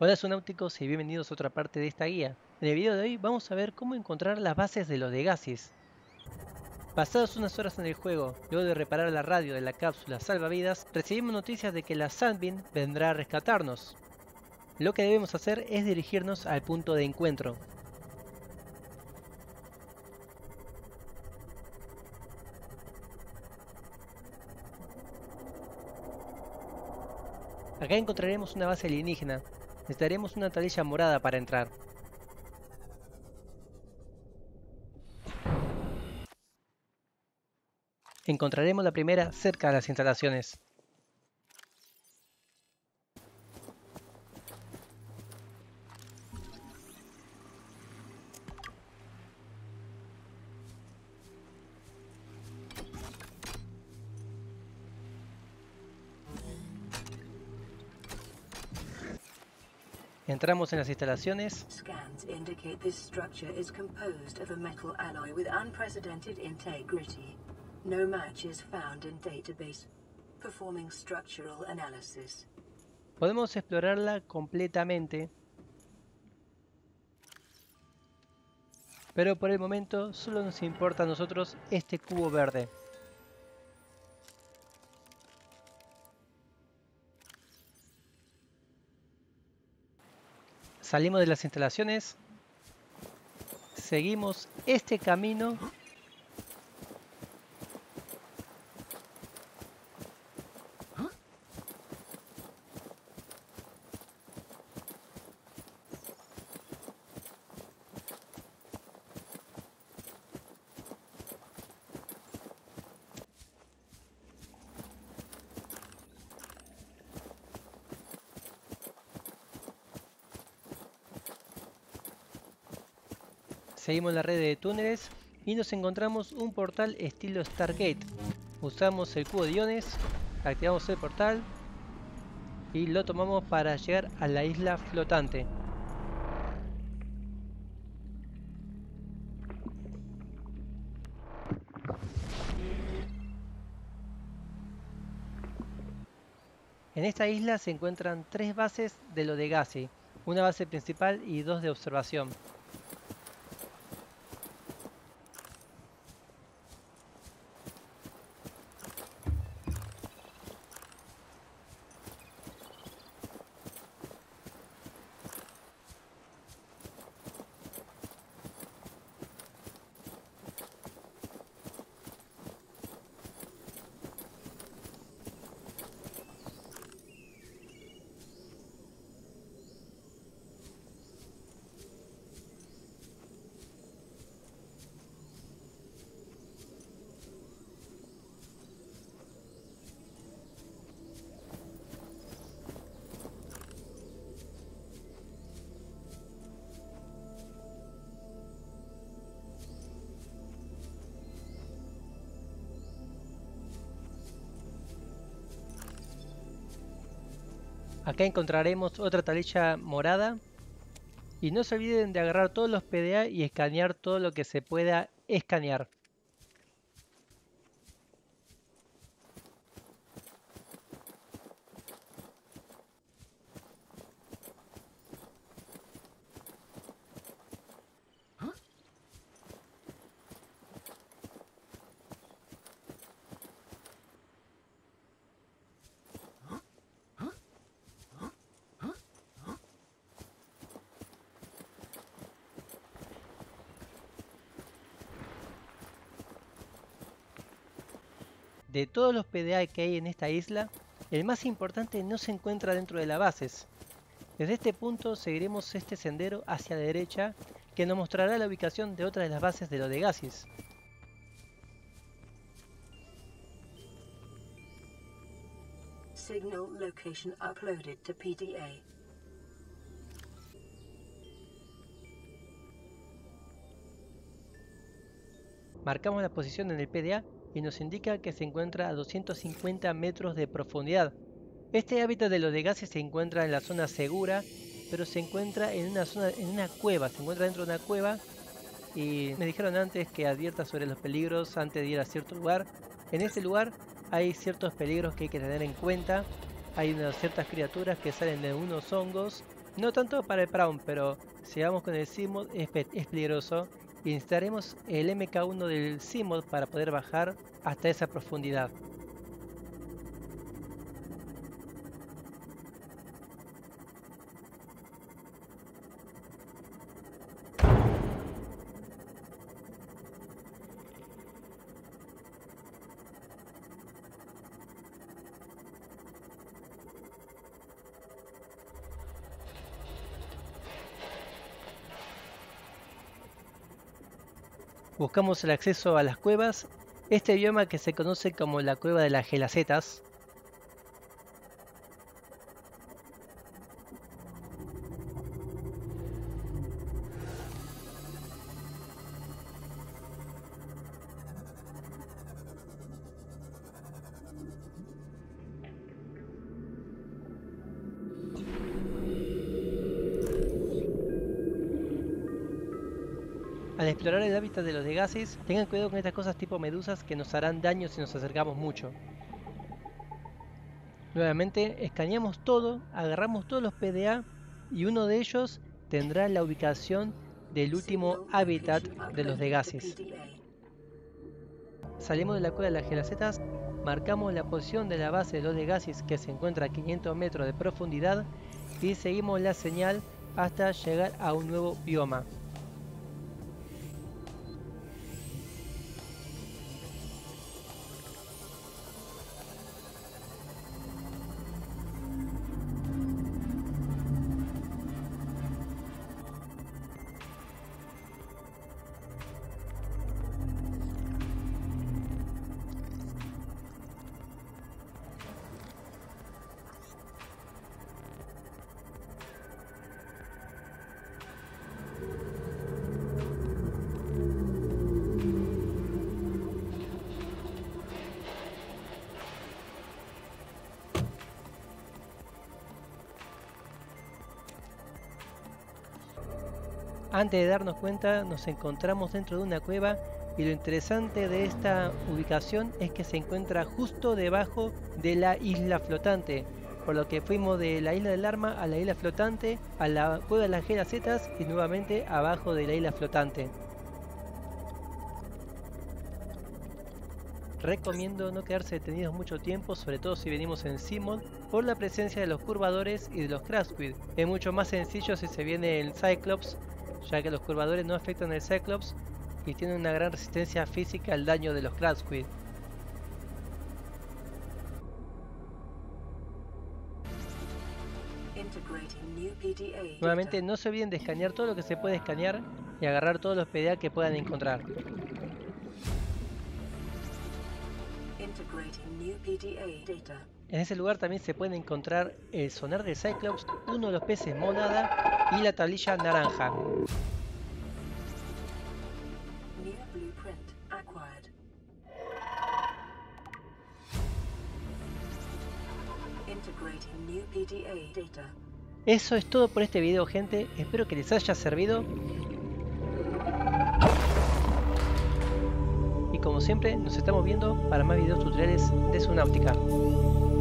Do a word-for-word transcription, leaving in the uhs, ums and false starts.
Hola subnáuticos y bienvenidos a otra parte de esta guía. En el video de hoy vamos a ver cómo encontrar las bases de los Degasis. Pasadas unas horas en el juego, luego de reparar la radio de la cápsula salvavidas, recibimos noticias de que la Sandbeam vendrá a rescatarnos. Lo que debemos hacer es dirigirnos al punto de encuentro. Acá encontraremos una base alienígena. Necesitaremos una tablilla morada para entrar. Encontraremos la primera cerca de las instalaciones. Entramos en las instalaciones. Scans indicate this structure is composed of a metal alloy with unprecedented integrity. No match is found in database. Performing structural analysis. Podemos explorarla completamente, pero por el momento solo nos importa a nosotros este cubo verde. Salimos de las instalaciones, seguimos este camino Seguimos la red de túneles y nos encontramos un portal estilo Stargate. Usamos el cubo de iones, activamos el portal y lo tomamos para llegar a la isla flotante. En esta isla se encuentran tres bases de los Degasi, una base principal y dos de observación. Acá encontraremos otra tablilla morada y no se olviden de agarrar todos los P D A y escanear todo lo que se pueda escanear. De todos los P D A que hay en esta isla, el más importante no se encuentra dentro de las bases. Desde este punto seguiremos este sendero hacia la derecha que nos mostrará la ubicación de otra de las bases de los Degasis. Signal location uploaded to P D A. Marcamos la posición en el P D A y nos indica que se encuentra a doscientos cincuenta metros de profundidad. Este hábitat de los Degasis se encuentra en la zona segura, pero se encuentra en una zona, en una cueva, se encuentra dentro de una cueva y me dijeron antes que advierta sobre los peligros antes de ir a cierto lugar. En ese lugar hay ciertos peligros que hay que tener en cuenta, hay unas ciertas criaturas que salen de unos hongos No tanto para el Prawn, pero si vamos con el Seamod es, es peligroso y necesitaremos el M K uno del Seamod para poder bajar hasta esa profundidad. Buscamos el acceso a las cuevas, este bioma que se conoce como la cueva de las gelacetas. Al explorar el hábitat de los Degasis, tengan cuidado con estas cosas tipo medusas que nos harán daño si nos acercamos mucho. Nuevamente escaneamos todo, agarramos todos los P D A y uno de ellos tendrá la ubicación del último hábitat de los Degasis. Salimos de la cueva de las gelacetas, marcamos la posición de la base de los Degasis que se encuentra a quinientos metros de profundidad y seguimos la señal hasta llegar a un nuevo bioma. Antes de darnos cuenta, nos encontramos dentro de una cueva y lo interesante de esta ubicación es que se encuentra justo debajo de la isla flotante, por lo que fuimos de la isla del arma a la isla flotante, a la cueva de las gelacetas y nuevamente abajo de la isla flotante. Recomiendo no quedarse detenidos mucho tiempo, sobre todo si venimos en Seamod, por la presencia de los curvadores y de los Crashsquid. Es mucho más sencillo si se viene el Cyclops, ya que los curvadores no afectan el Cyclops y tienen una gran resistencia física al daño de los Crashsquid. Nuevamente no se olviden de escanear todo lo que se puede escanear y agarrar todos los P D A que puedan encontrar. En ese lugar también se pueden encontrar el sonar del Cyclops, uno de los peces monada y la tablilla naranja. Eso es todo por este video, gente. Espero que les haya servido. Y como siempre, nos estamos viendo para más videos tutoriales de Subnautica.